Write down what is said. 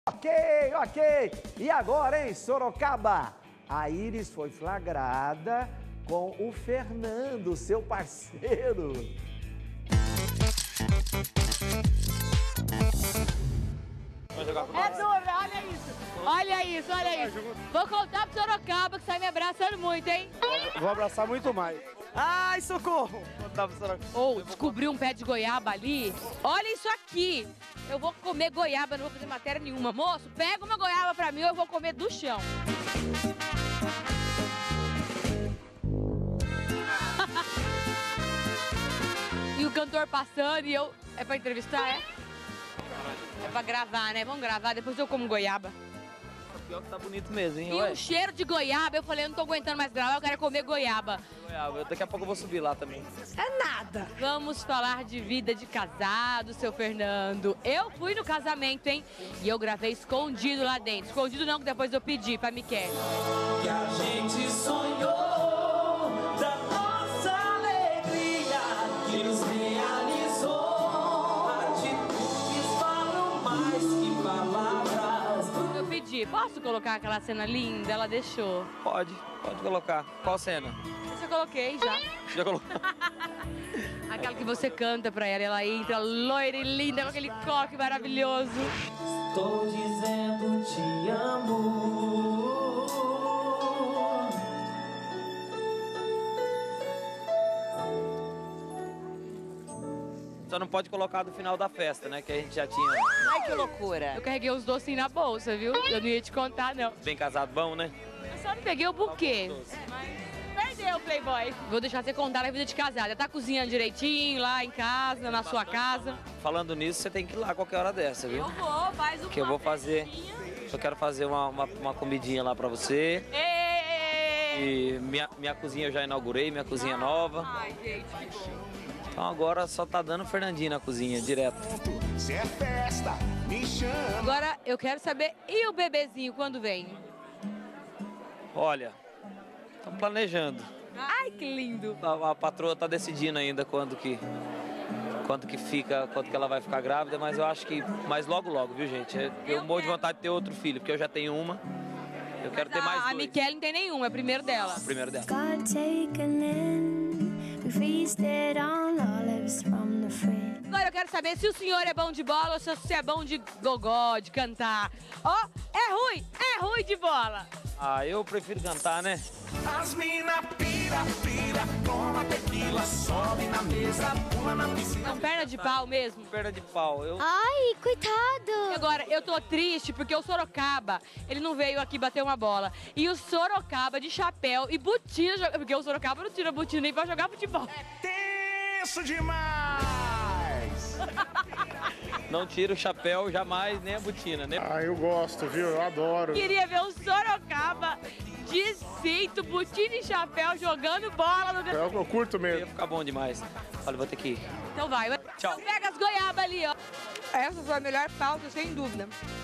Ok, ok. E agora, em Sorocaba, a Iris foi flagrada com o Fernando, seu parceiro. É dura, olha isso. Olha isso, olha isso. Vou contar pro Sorocaba que sai me abraçando muito, hein? Vou abraçar muito mais. Ai, socorro! Ou descobri um pé de goiaba ali. Olha isso aqui. Eu vou comer goiaba, não vou fazer matéria nenhuma. Moço, pega uma goiaba pra mim, eu vou comer do chão. E o cantor passando e eu... É pra entrevistar, é? É pra gravar, né? Vamos gravar, depois eu como goiaba. Pior que tá bonito mesmo, hein? E um cheiro de goiaba, eu falei, eu não tô aguentando mais gravar, eu quero comer goiaba. Daqui a pouco eu vou subir lá também. É nada. Vamos falar de vida de casado, seu Fernando. Eu fui no casamento, hein? E eu gravei escondido lá dentro. Escondido não, que depois eu pedi pra Michele. Que a gente sonhou da nossa alegria que nos realizou. Atitudes falam mais que palavras. Eu pedi, posso colocar aquela cena linda? Ela deixou. Pode colocar. Qual cena? Eu já coloquei, já. Já colocou? Aquela que você canta pra ela entra loira e linda com aquele coque maravilhoso. Estou dizendo te amo. Só não pode colocar do final da festa, né? Que a gente já tinha. Ai, que loucura. Eu carreguei os docinhos na bolsa, viu? Eu não ia te contar, não. Bem casado, bom, né? Eu só não peguei o buquê. Perdeu, Playboy. Vou deixar você contar a vida de casada. Tá cozinhando direitinho lá em casa, na sua casa? Falando nisso, você tem que ir lá qualquer hora dessa, viu? Eu vou, faz o Que eu vou fazer. Eu quero fazer uma comidinha lá pra você. E minha cozinha eu já inaugurei, minha cozinha nova. Ai, gente, que bom. Então agora só tá dando Fernandinho na cozinha, direto. Se é festa, me chama. Agora eu quero saber, e o bebezinho quando vem? Olha, estamos planejando. Ai, que lindo. A patroa tá decidindo ainda quando que ela vai ficar grávida, mas eu acho que mais logo, viu, gente? Eu morro de vontade de ter outro filho, porque eu já tenho uma. Eu quero ter mais dois. A Michele não tem nenhuma, é o primeiro dela. O primeiro dela. Agora eu quero saber se o senhor é bom de bola ou se você é bom de gogó, de cantar. Ó, é ruim de bola. Ah, eu prefiro cantar, né? As mina pira, toma tequila, sobe na mesa, pula na piscina. Não, perna de pau mesmo. Perna de pau. Ai, coitado. Agora, eu tô triste porque o Sorocaba, ele não veio aqui bater uma bola. E o Sorocaba de chapéu e botina, porque o Sorocaba não tira botina nem pra jogar futebol. Tenso demais! Não tira o chapéu jamais, nem a botina, né? Ah, eu gosto, viu? Eu adoro. Queria ver o Sorocaba de cinto, botina e chapéu jogando bola no... Eu curto Ia mesmo. ficar bom demais. Olha, vou ter que ir. Então vai. Tchau. Então pega as goiabas ali, ó. Essa foi a melhor pauta, sem dúvida.